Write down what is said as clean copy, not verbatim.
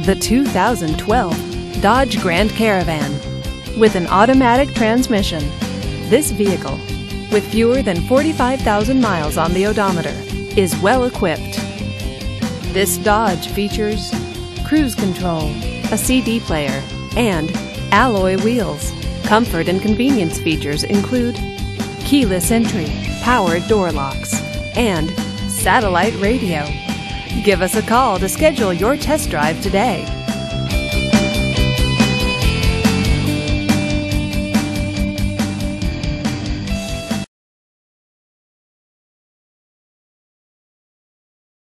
The 2012 Dodge Grand Caravan. With an automatic transmission, this vehicle, with fewer than 45,000 miles on the odometer, is well equipped. This Dodge features cruise control, a CD player, and alloy wheels. Comfort and convenience features include keyless entry, powered door locks, and satellite radio. Give us a call to schedule your test drive today.